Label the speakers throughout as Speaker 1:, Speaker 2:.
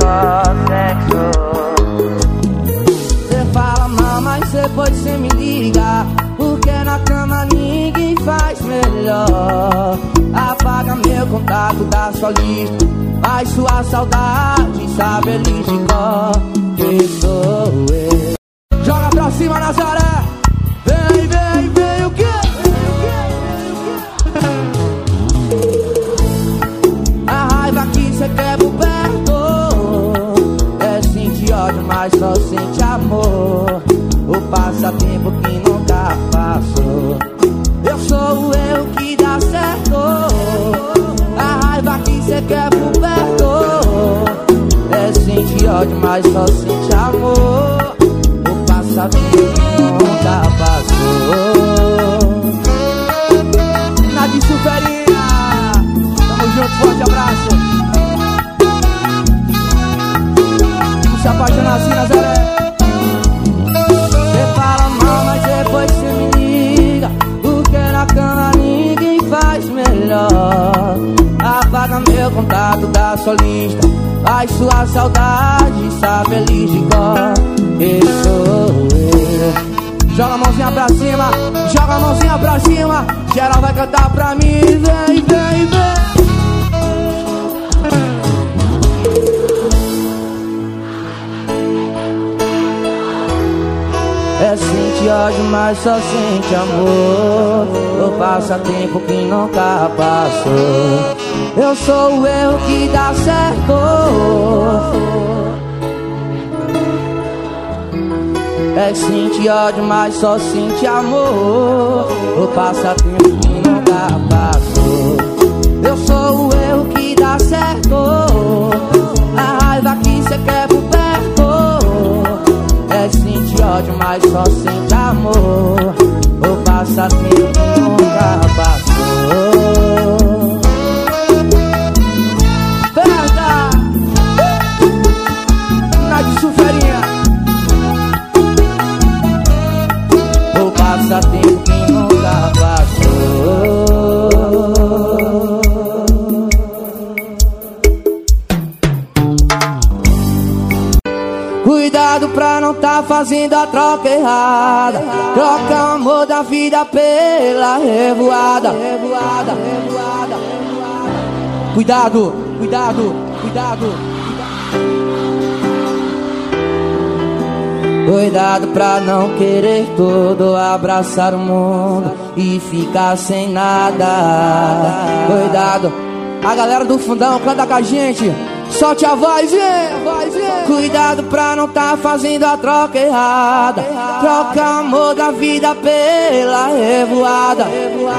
Speaker 1: só sexo. Cê fala mal, mas depois cê me liga, porque na cama ninguém faz melhor. Apaga meu contato da sua lista, mas sua saudade sabe ele de cor. Que sou eu. Joga pra cima, Nazaré. Vem, vem, vem, o quê? A raiva que cê quer por perto é sentir ódio, mas só sente amor. O passatempo que nunca passou. Eu sou o erro que dá certo. A raiva que cê quer por perto é sentir ódio, mas só sente amor. O passatempo que nunca passou. Nadie Suferinha, tamo junto, forte abraço. Não se apaixona assim, Nazaré. Cê fala mal, mas depois cê me liga, porque na cama ninguém faz melhor. Apaga meu contato da sua lista, mas sua saudade sabe ele de cor. Que sou eu. Joga a mãozinha pra cima, joga a mãozinha pra cima. Geral vai cantar pra mim, vem, vem, vem. É sente ódio, mas só sente amor. O passatempo que nunca passou. Eu sou o erro que dá certo. É sente ódio, mas só sente amor. O passatempo que nunca passou. Eu sou o erro que dá certo. A raiva que cê quer por perto é sente ódio, mas só sente amor. O passatempo que nunca passou. Perda! Nadie Suferinha. O passatempo que nunca passou. Cuidado pra não tá fazendo a troca errada. Troca o amor da vida pela revoada. Cuidado, cuidado, cuidado. Cuidado pra não querer tudo, abraçar o mundo e ficar sem nada. Cuidado, a galera do fundão canta com a gente. Solte a voz, vem. Cuidado pra não tá fazendo a troca errada. Troca o amor da vida pela revoada.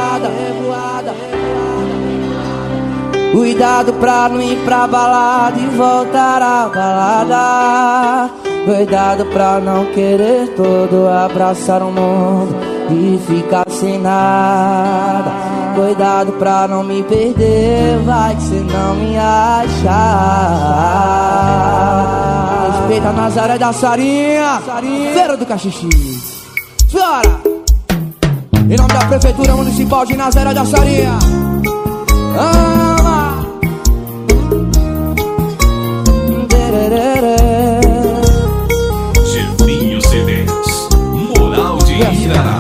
Speaker 1: Cuidado pra não ir pra balada e voltar à balada. Cuidado pra não querer todo, abraçar o mundo e ficar sem nada. Cuidado pra não me perder, vai que cê não me achar. Respeita a Nazaré da Sarinha, Feira do Caxixi. Bora! Em nome da Prefeitura Municipal de Nazaré da Sarinha. Ama!
Speaker 2: Jefinho CDs, Moral de Irará.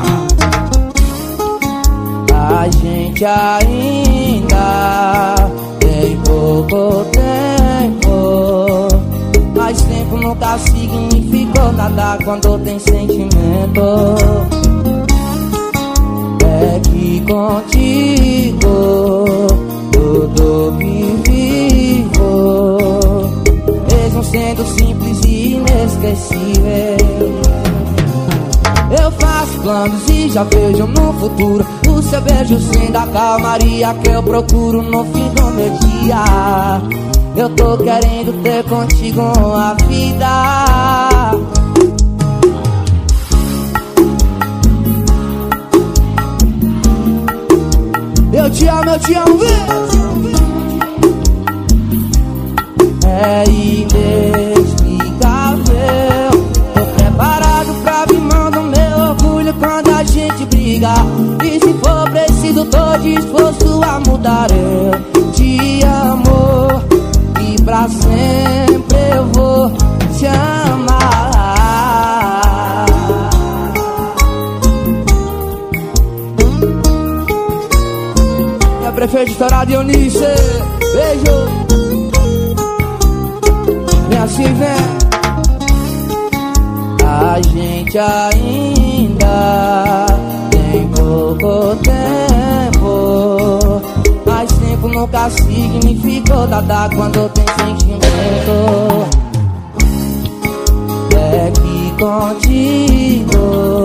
Speaker 1: A gente ainda tem pouco tempo, mas tempo nunca significou nada quando tem sentimento. É que contigo tudo que vivo, mesmo sendo simples e inesquecível. Eu faço planos e já vejo no futuro o seu beijo sendo a calmaria que eu procuro no fim do meu dia. Eu tô querendo ter contigo a vida. Eu te amo, vem. É inexplicável. Tô preparado pra abrir mão do meu orgulho quando a gente briga. E se for preciso, tô disposto a mudar. Eu te amo e pra sempre eu vice-prefeito estourado Dionísio. Beijo. Vem assim, vem. A gente ainda tem pouco tempo, mas tempo nunca significou nada quando tem sentimento. É que contigo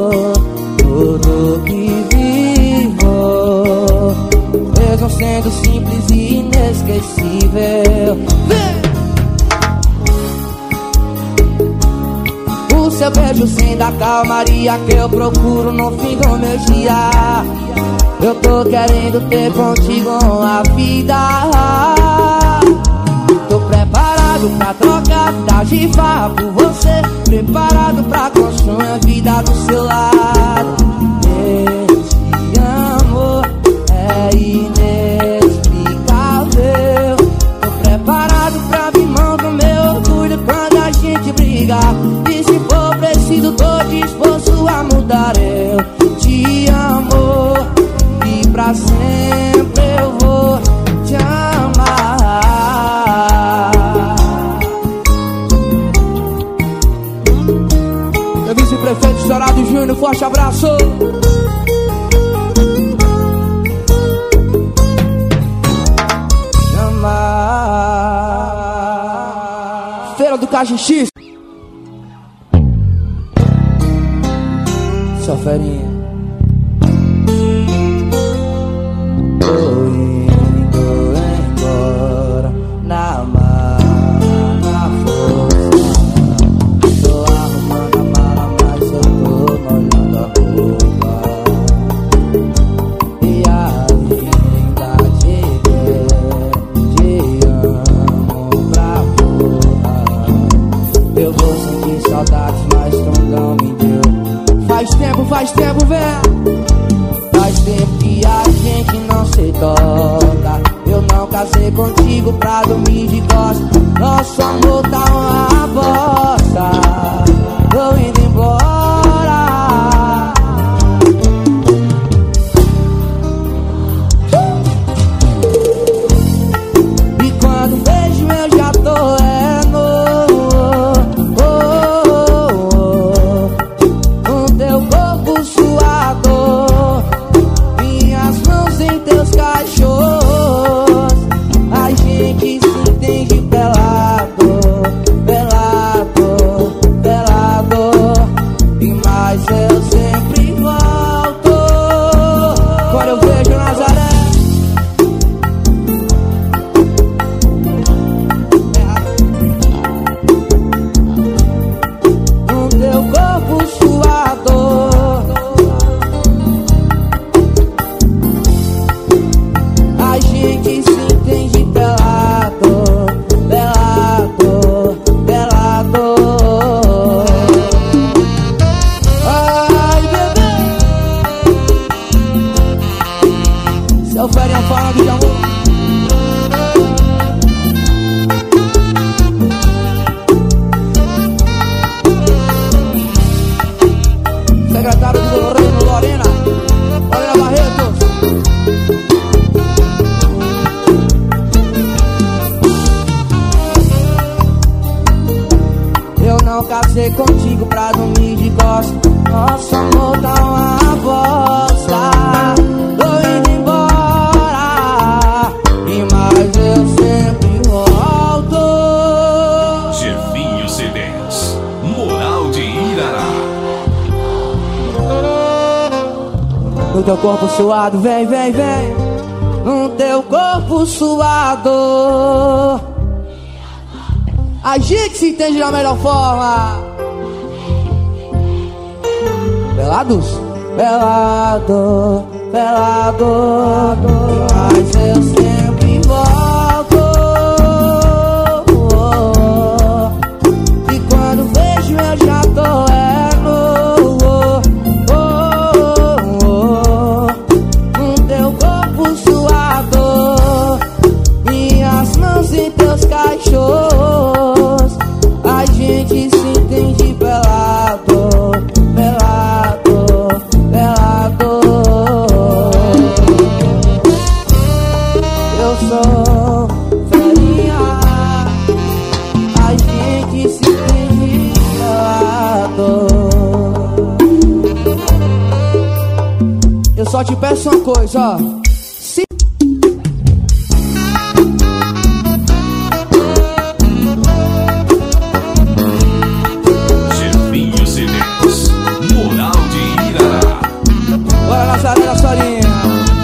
Speaker 1: tudo que vivo, mesmo sendo simples e inesquecível. Vem! O seu beijo sem dar calmaria que eu procuro no fim do meu dia. Eu tô querendo ter contigo a vida. Tô preparado pra trocar a vida de farra por você, preparado pra construir a vida do seu lado. Esse amor é inexplicável. Tô preparado pra abrir mão do meu orgulho quando a gente briga. E se for preciso, tô disposto a mudar. Eu te amo e pra sempre eu vou te amar. Meu vice-prefeito estourado Júnior, forte abraço. Amar. Feira do Cajixi. Só ferinha. Tô indo embora na força. Tô arrumando a mala, mas eu tô molhando a roupa. E ainda te amo pra porra. Eu vou sentir saudades, mas tu não me deu. Faz tempo, velho. Faz tempo que a gente não se toca. Eu não casei contigo pra dormir de costas. Nosso amor tá uma bosta. Tô indo embora. E quando vejo eu já tô contigo pra dormir de costas. Nosso amor tá uma bosta. Tô indo embora e mais eu sempre volto.
Speaker 2: Jefinho CDs, Moral de Irará.
Speaker 1: No teu corpo suado, vem, vem, vem. No teu corpo suado, a gente se entende da melhor forma. Pelados? Pelado, pelado, mas eu sempre volto. E quando vejo eu já tô no teu corpo suado, minhas mãos em teus cachorros. A gente se entende pelado, pelado, pelado. Só te peço uma coisa, ó.
Speaker 2: Chefinho CDs, Moral de Irará.
Speaker 1: Bora Nazaré da Sorinha.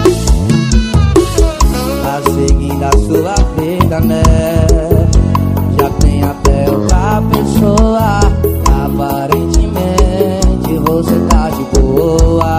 Speaker 1: A seguir da sua vida, né? Já tem até outra pessoa. Aparentemente você tá de boa,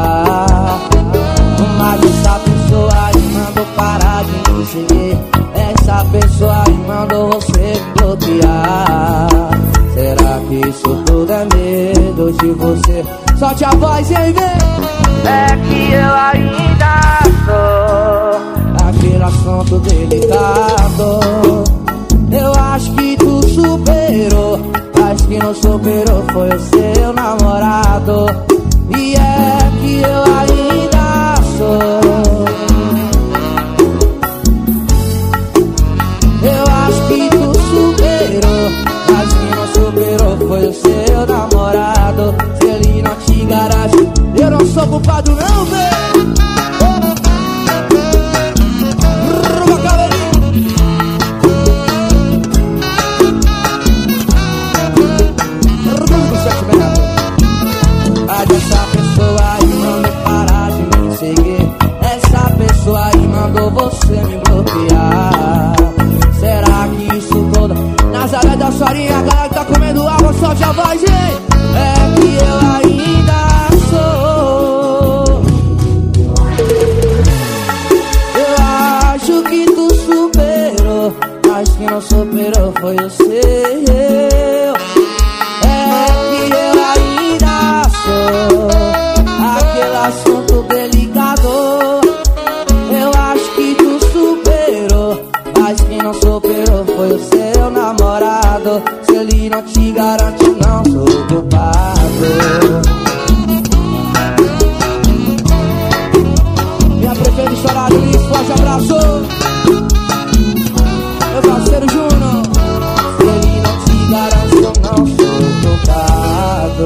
Speaker 1: mas essa pessoa me mandou parar de me seguir. Essa pessoa me mandou você bloquear. Será que isso tudo é medo de você? Solte a voz e aí vem. É que eu ainda sou aquele assunto delicado. Eu acho que tu superou, mas que não superou foi o seu namorado. E é que eu ainda sou. Eu acho que tu superou, mas que não superou foi o seu namorado. Se ele não te garante, eu não sou culpado não, velho. Essa pessoa aí mandou parar de me seguir. Essa pessoa aí mandou você me bloquear. Será que isso tudo? Nazaré da Sorinha, a galera que tá comendo água, solte a voz, hein? É que eu ainda sou. Eu acho que tu superou, mas que não superou foi o seu. Aquele assunto delicado. Eu acho que tu superou, mas quem não superou foi o seu namorado. Se ele não te garante, não sou culpado. Minha prefeita estourada, Luiz, forte abraço. Meu parceiro Júnior. Se ele não te garante, eu não sou culpado.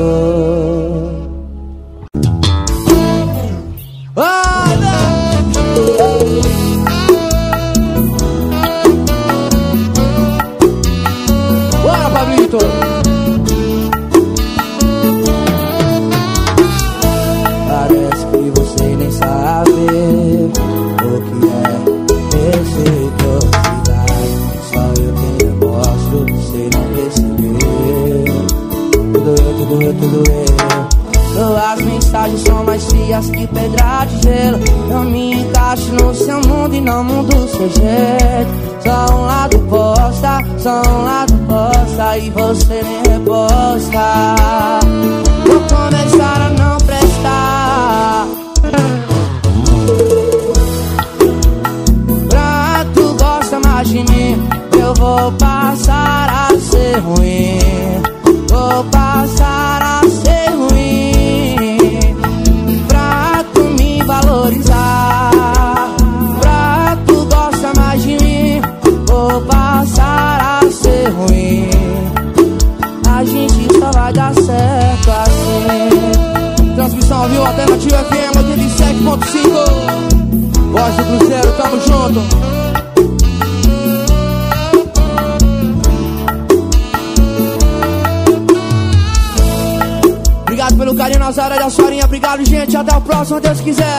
Speaker 1: Bora, Pablito! Parece que você nem sabe o que é reciprocidade. Só eu que mostro, você não percebeu. Tudo eu. Suas mensagens são mais frias que pedra de gelo. Eu me encaixo no seu mundo e não mudo o seu jeito. Só um lado posta, e você nem reposta. Vou começar a não prestar. Pra tu gosta mais de mim, eu vou passar a ser ruim. Vou passar a ser ruim. Pra tu me valorizar. Pra tu gosta mais de mim, vou passar a ser ruim. A gente só vai dar certo assim. Transmissão ao vivo, Alternativa FM 87.5. Voz do Cruzeiro, tamo junto. Obrigado pelo carinho, Nazaré da Sorinha. Obrigado, gente. Até o próximo, Deus quiser.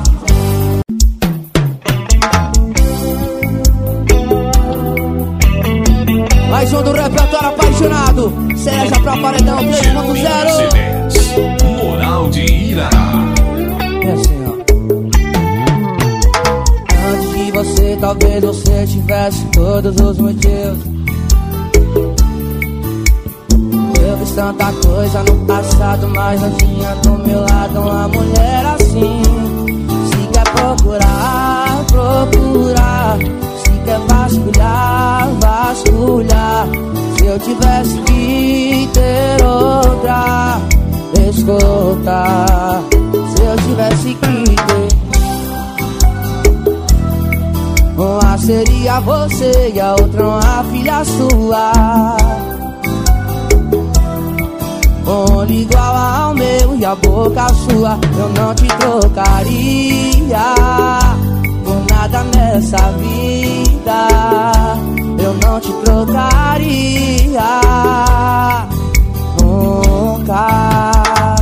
Speaker 1: Mais um do repertório apaixonado. Seja pra Paredão 3.0.
Speaker 2: Moral de Irará.
Speaker 1: É assim, ó. Antes de você, talvez você tivesse todos os motivos. Eu fiz tanta coisa no passado, mas não tinha do meu lado uma mulher assim. Se quer procurar, procurar. Se quer vasculhar, vasculhar. Se eu tivesse que ter outra, escuta. Se eu tivesse que ter, uma seria você e a outra uma filha sua. Um igual ao meu e e a boca sua eu não te trocaria por nada nessa vida. Eu não te trocaria nunca.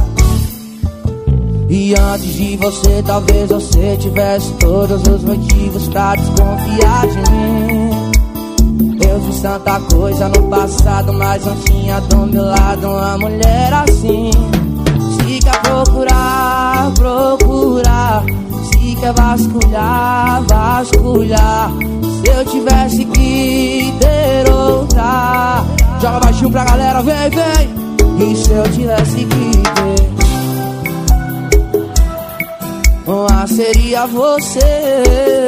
Speaker 1: E antes de você, talvez você tivesse todos os motivos pra desconfiar de mim. Eu fiz tanta coisa no passado, mas não tinha do meu lado uma mulher assim. Se quer procurar, procurar. Se quer vasculhar, vasculhar. Se eu tivesse que ter outra, joga baixinho pra galera, vem, vem. E se eu tivesse que ter, uma seria você.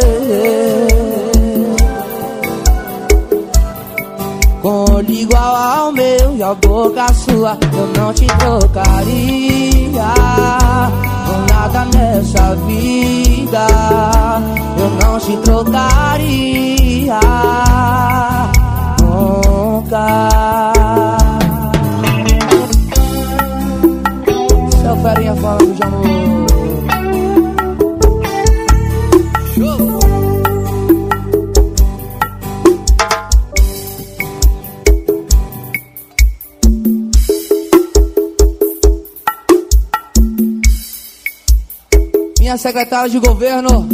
Speaker 1: Com olho igual ao meu e a boca sua eu não te trocaria por nada nessa vida. Eu não te trocaria nunca. Seu ferinha falando de amor. Show! Minha secretária de governo,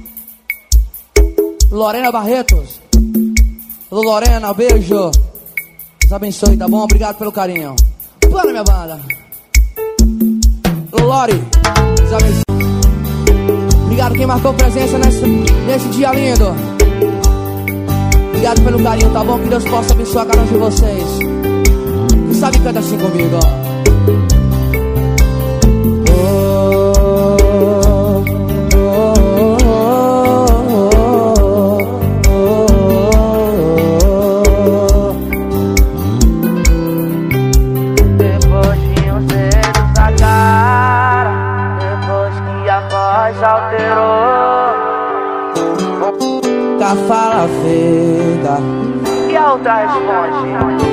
Speaker 1: Lorena Barretos. Alô, Lorena, beijo. Deus abençoe, tá bom? Obrigado pelo carinho. Para, minha banda. Alô, Lori, Deus abençoe. Obrigado quem marcou presença nesse dia lindo. Obrigado pelo carinho, tá bom? Que Deus possa abençoar cada um de vocês. Quem sabe canta assim comigo, ó. Fala feita e a outra responde: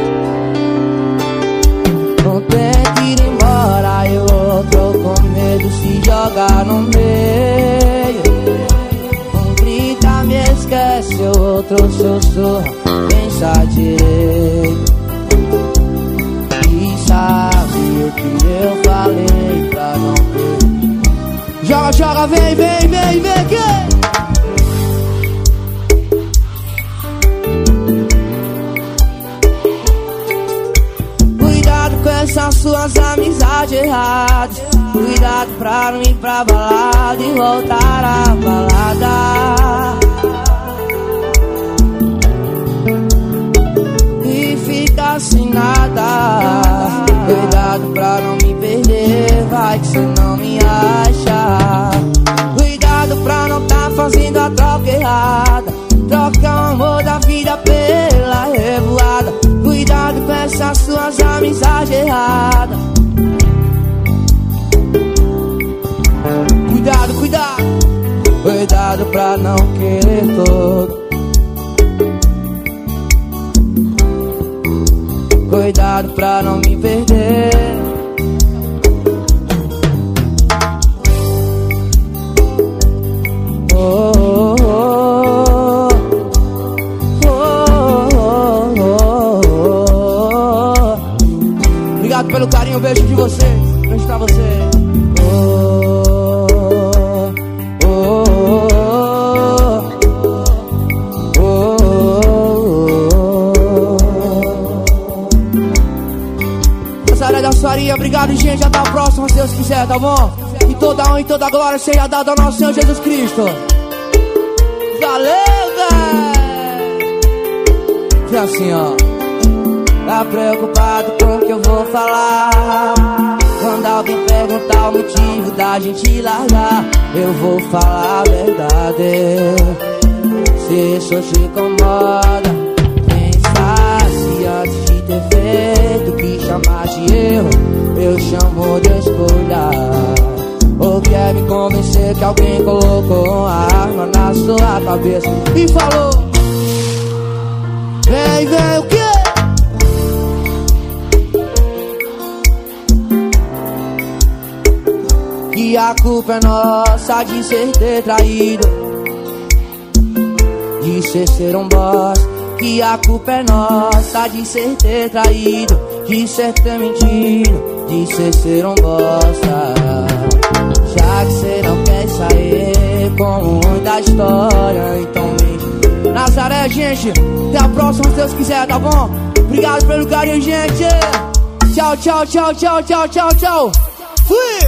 Speaker 1: não tem que ir embora. E o outro com medo se joga no meio. Um grita, me esquece, o outro sussurra, pensa direito. E sabe o que eu falei pra não ter. Joga, joga, vem, vem, vem, vem, que essas suas amizades erradas. Cuidado pra não ir pra balada e voltar à balada. E ficar sem nada. Cuidado pra não me perder, vai que cê não me acha. Cuidado pra não tá fazendo a troca errada. Troca o amor da vida pela revoada. Cuidado com essas suas amizades erradas. Cuidado, cuidado. Cuidado pra não querer todo. Cuidado pra não me perder. Oh, oh, oh. Obrigado pelo carinho, beijo de vocês. Beijo pra você. Obrigado, gente, até a próxima, se Deus quiser, tá bom? E toda honra e toda glória seja dada ao nosso Senhor Jesus Cristo. Valeu, velho! E assim, ó. Tá preocupado com o que eu vou falar? Quando alguém perguntar o motivo da gente largar, eu vou falar a verdade. Se isso te incomoda, pensasse antes de ter feito o que chamar de erro, eu chamo de escolha. Ou quer me convencer que alguém colocou uma arma na sua cabeça e falou: vem, vem, o quê? que a culpa é nossa de ser ter traído, de ser um boss. Que a culpa é nossa de ser ter traído, de ser ter mentido, de ser um bosta. Já que cê não quer sair com muita história, então mente. Nazaré, gente, até a próxima se Deus quiser, tá bom? Obrigado pelo carinho, gente. Tchau, tchau, tchau, tchau, tchau, tchau, tchau. Fui!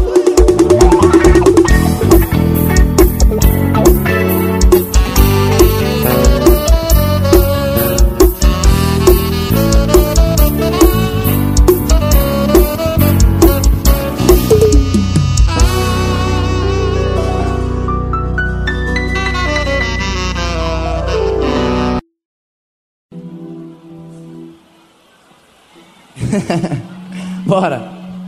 Speaker 1: Bora.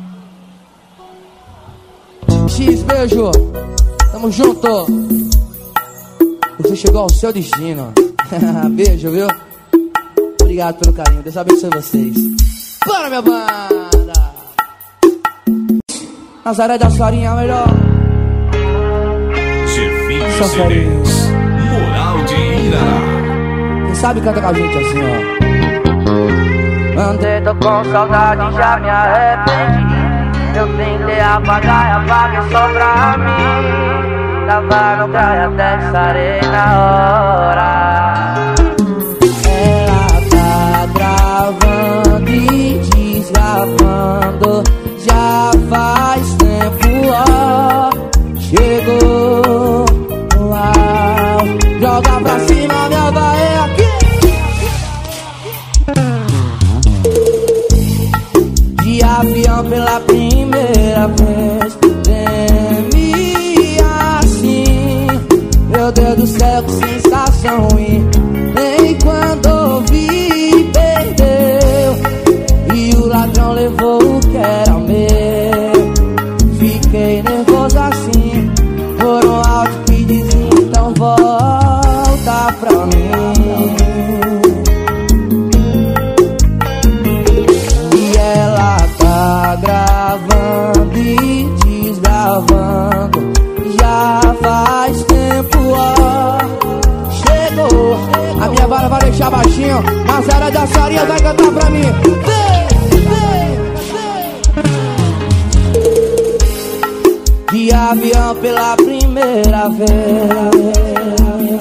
Speaker 1: X, beijo. Tamo junto. Você chegou ao seu destino. Beijo, viu? Obrigado pelo carinho. Deus abençoe vocês. Bora, minha banda. Nazaré da Farinha, melhor.
Speaker 2: Chefinho CDs, Moral de Irará.
Speaker 1: Quem sabe canta com a gente assim, ó. Andei, tô com saudade, já me arrependi. Eu tentei apagar e apaguei só pra mim. Tava no praia até estarei na hora. Ela tá gravando e desgravando. Já faz tempo, ó. Chegou, uau. Joga pra cima, minha Bahia aqui. De avião pela primeira vez, treme assim. Meu Deus do céu, que sensação ruim. Nem quando ouvi, perdeu. E o ladrão levou o que era meu. Fiquei nervoso assim. Foram áudios que dizem, então volta pra mim. Gravando e desgravando. Já faz tempo, ó. Chegou. A minha vara vai deixar baixinho. Nazaré da Farinha vai cantar pra mim. Vem, vem, vem. De avião pela primeira vez.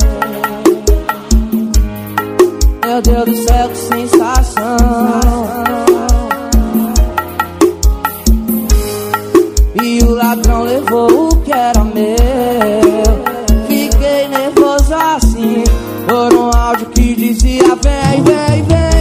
Speaker 1: Meu Deus do céu, que sensação. E o ladrão levou o que era meu. Fiquei nervoso assim. Por um áudio que dizia vem, vem,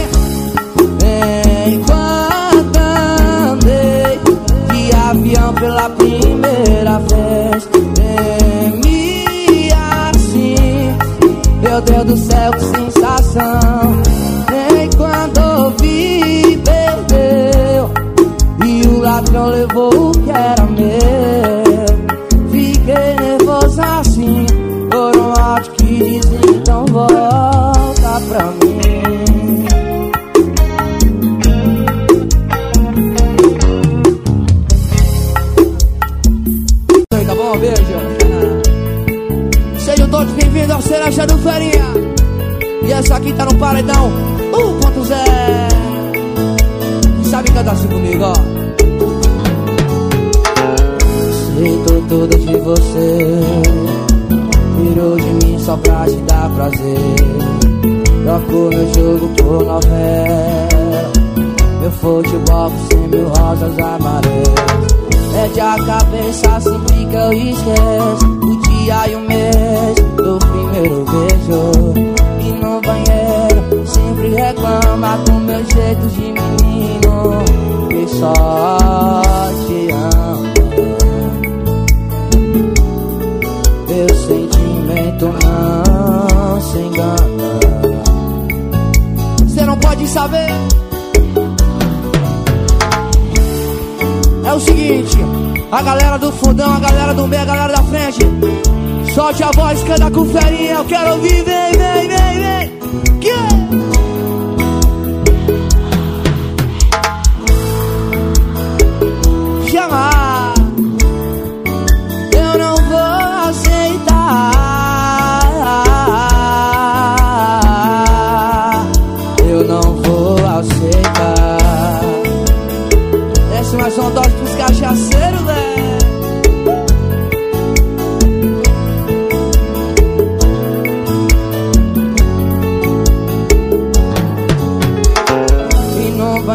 Speaker 1: vem. Enquanto andei de avião pela primeira vez, tremi assim. Meu Deus do céu, que sensação. Nem quando ouvi, perdeu. E o ladrão levou o que era meu. Fiquei nervoso assim. Por um áudio que diz, então volta pra mim. Tá bom? Beijo. Sejam todos bem-vindos ao Cereja do Farinha. E essa aqui tá no paredão 1.0. Sabe cantar assim comigo, ó. Aceitou tudo de você, tirou de mim só pra te dar prazer. Trocou meu jogo por novela, meu futebol por 100 mil rosas amarelas. Perde a cabeça sempre que eu esqueço o dia e o mês do primeiro beijo. E no banheiro sempre reclama com meu jeito de menino, que só te ama. Meu sentimento não se engana. Cê não pode saber. É o seguinte, a galera do fundão, a galera do meio, a galera da frente, solte a voz, canta com Farinha. Eu quero ouvir, vem, vem, vem, vem. Que? Chama.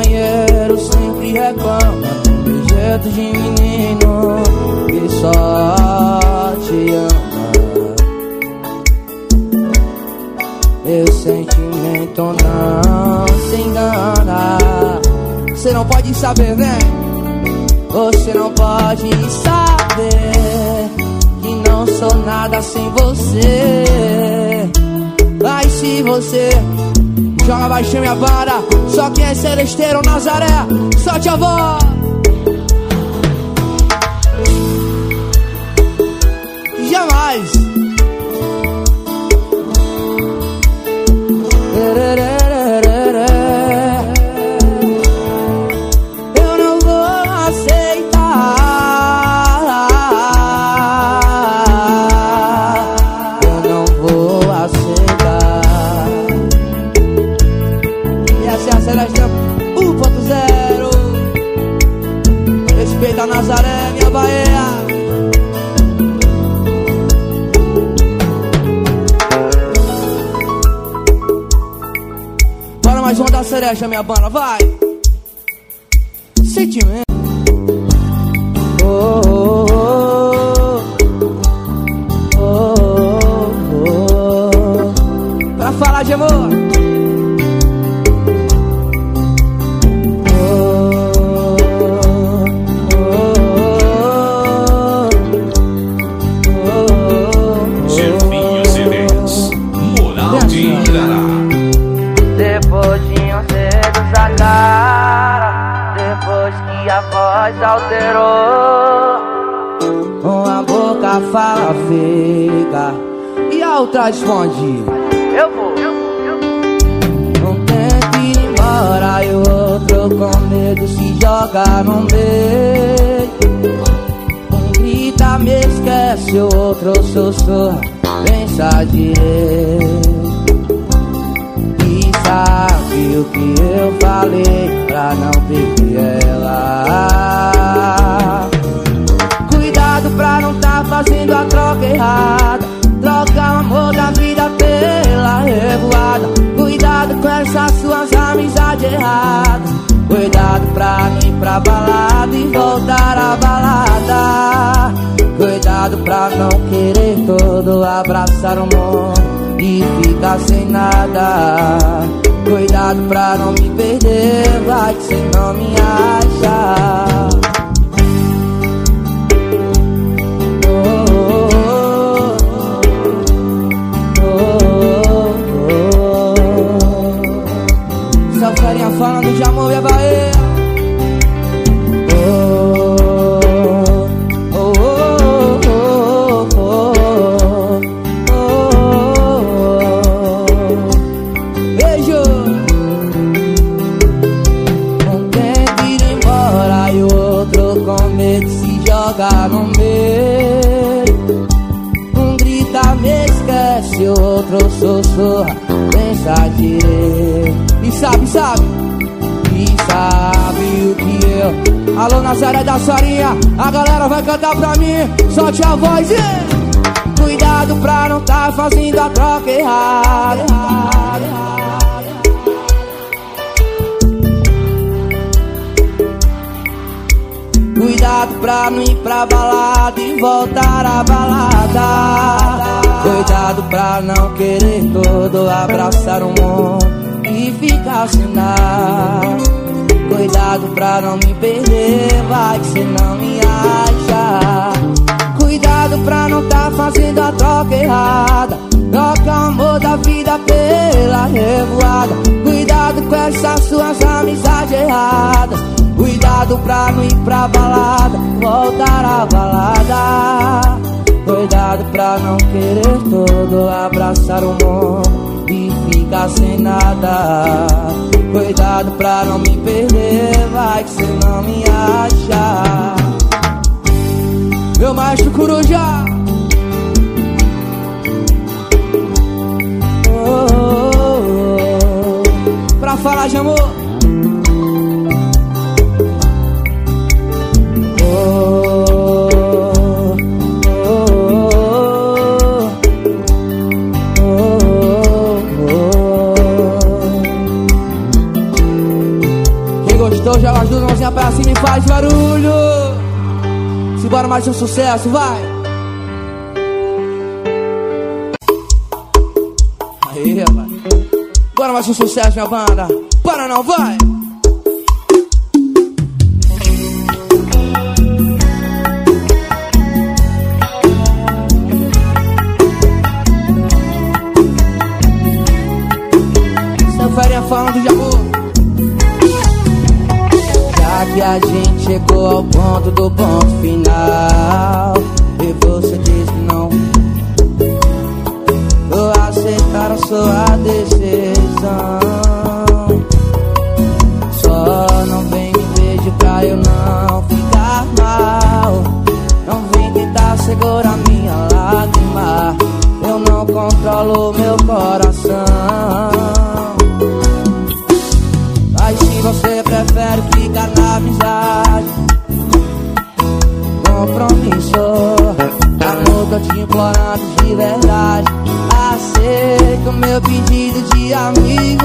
Speaker 1: companheiro sempre reclama do jeito de menino que só te ama. Meu sentimento não se engana. Você não pode saber, né? Você não pode saber que não sou nada sem você. Mas se você joga baixinho minha vara, só quem é celesteiro, Nazaré, solte a voz. Jamais. Eu não vou aceitar. Eu não vou aceitar. E essa é a Celeste 1.0. Respeita a Nazaré, minha Bahia. Bora mais uma da Celeste, minha banda, vai. Sentimento. Oh, oh, oh, oh, oh, oh. Pra falar de amor.
Speaker 2: Jefinho CDs, Moral de Irará.
Speaker 1: Depois de um dedos da cara, depois que a voz alterou, uma boca fala fica e a outra responde: eu vou. Um tenta ir embora e o outro com medo se joga no meio. Um grita, me esquece, o outro sussurra, pensa direito. Sabe o que eu falei pra não perder ela? Cuidado pra não tá fazendo a troca errada. Troca o amor da vida pela revoada. Cuidado com essas suas amizades erradas. Cuidado pra não ir pra balada e voltar à balada. Cuidado pra não querer todo abraçar o mundo e ficar sem nada. Cuidado pra não me perder, vai que cê não me acha. Oh, oh, oh, oh. Só carinha falando de amor, minha Bahia. No meio, um grita, me esquece, o outro sussurra, pensa direito. E sabe o que eu. Alô, Nazaré da Sarinha, a galera vai cantar pra mim, solte a voz e cuidado pra não tá fazendo a troca errada. Cuidado pra não ir pra balada e voltar à balada. Cuidado pra não querer todo abraçar o mundo e ficar sem nada. Cuidado pra não me perder, vai que cê não me acha. Cuidado pra não tá fazendo a troca errada. Troca o amor da vida pela revoada. Cuidado com essas suas amizades erradas. Cuidado pra não ir pra balada, voltar à balada. Cuidado pra não querer todo abraçar o mundo e ficar sem nada. Cuidado pra não me perder, vai que cê não me acha. Meu maestro Coruja. Oh, oh, oh. Pra falar de amor. gostou, joga as duas mãozinhas pra cima e faz barulho. Simbora mais um sucesso, vai. Aí, rapaz. Bora mais um sucesso, minha banda. Para não, vai. Ferinha falando de amor. Já que a gente chegou ao ponto do ponto final e você diz que não, vou aceitar a sua decisão. Só não vem me pedir pra eu não ficar mal. Não vem tentar segurar minha lágrima. Eu não controlo meu coração. Mas se você prefere ficar na amizade, compromisso, amor, tô te implorando de verdade. Aceita o meu pedido de amigo.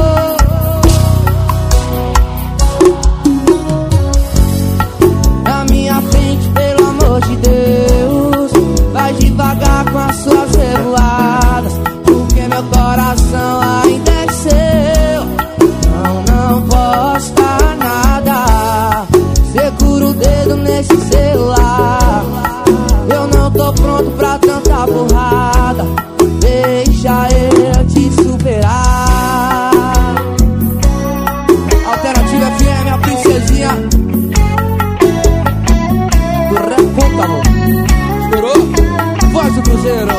Speaker 1: Na minha frente, pelo amor de Deus, vai devagar com as suas revoadas, porque meu coração ainda é seu. Não posta nada, segura o dedo nesse celular. Eu não tô pronto pra tanta porrada, deixa eu te superar. Alternativa FM, a princesinha do rap, conta, amor. Esperou? Voz do Cruzeiro.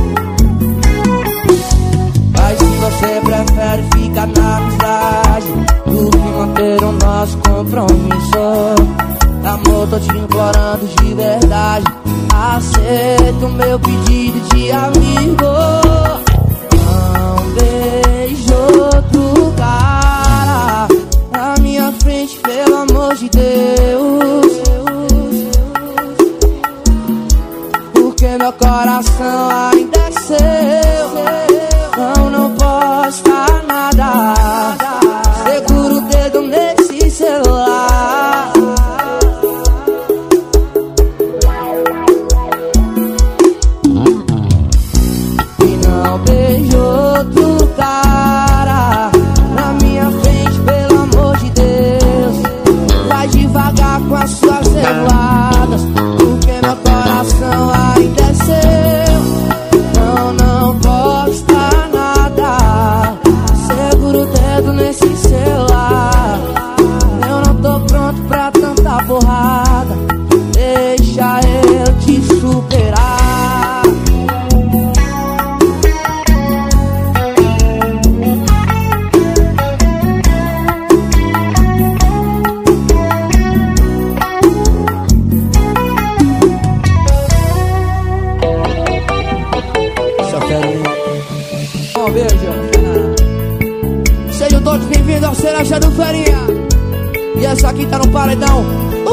Speaker 1: Mas se você prefere ficar na amizade do que manter o nosso compromisso, amor, tô te implorando de verdade. Aceita o meu pedido de amigo. Não vejo outro cara na minha frente, pelo amor de Deus, porque meu coração ainda é seu. Não posta nada, segura o dedo nesse celular. E não beijo outro cara na minha frente, pelo amor de Deus. Vai devagar com as suas revoadas, porque meu coração ainda é seu. Não posta nada, segura o dedo nesse celular. Eu não tô pronto pra tanta porrada, deixa eu te superar. Um beijo. Sejam todos bem-vindos ao Cereja do Ferinha. E essa aqui tá no paredão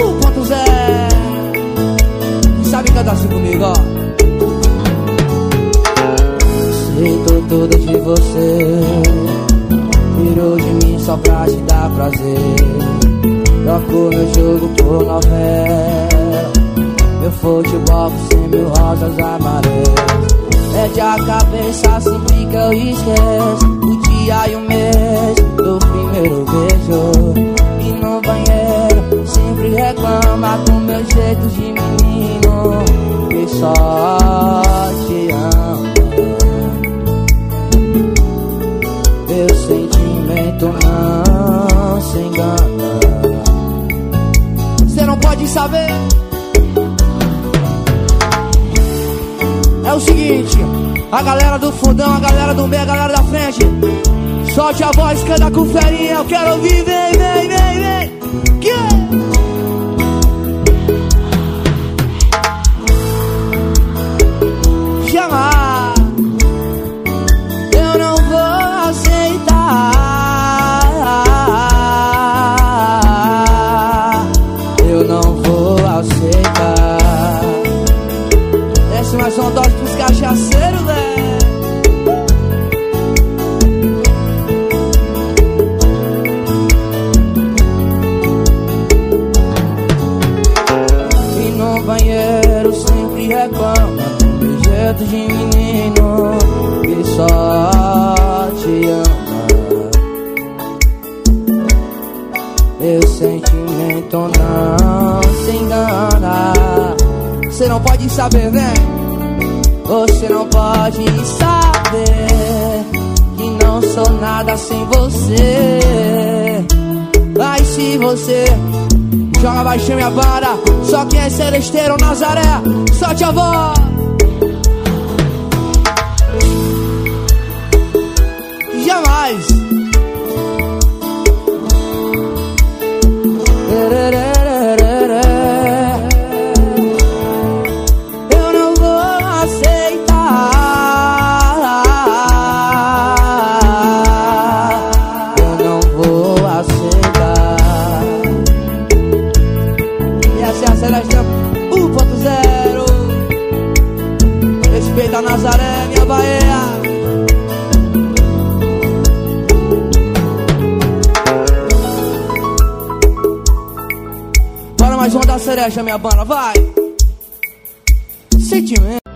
Speaker 1: 1.0. Sabe cantar assim comigo, ó. Aceitou tudo de você, tirou de mim só pra te dar prazer. Trocou meu jogo por novela, meu futebol por 100.000 rosas amarelas. Perde a cabeça sempre que eu esqueço o dia e o mês do primeiro beijo. E no banheiro sempre reclama do meu jeito de menino, que só te ama. Meu sentimento não se engana. Cê não pode saber. É o seguinte, a galera do fundão, a galera do meio, a galera da frente, solte a voz, canta com Ferinha. Eu quero ouvir, vem, vem, vem, vem. Yeah! Jamais eu não vou aceitar. Eu não vou aceitar. Desce mais uma dose pros cachaceiros, velho. sentimento não se engana. Você não pode saber, né? Você não pode saber que não sou nada sem você. Mas se você joga baixinho minha banda, só quem é Celesteiro Nazaré, solte a voz. Jamais. Eu não vou aceitar. Eu não vou aceitar. E essa é a Celeste 1.0. Respeita a Nazaré, minha Bahia. Mais uma da Cereja, minha banda, vai! Sentimento.